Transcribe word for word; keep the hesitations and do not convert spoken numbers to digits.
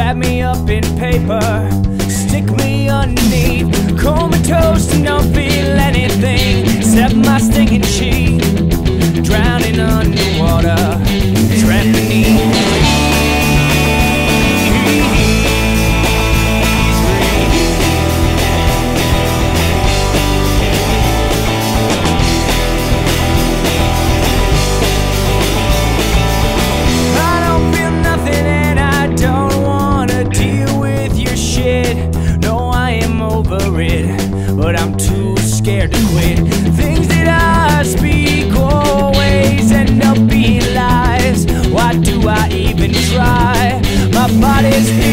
wrap me up in paper, stick me underneath, comatose and don't feel anything except my stinking cheek, drowning underwater, trapped beneath. But I'm too scared to quit. Things that I speak always end up being lies. Why do I even try? My body's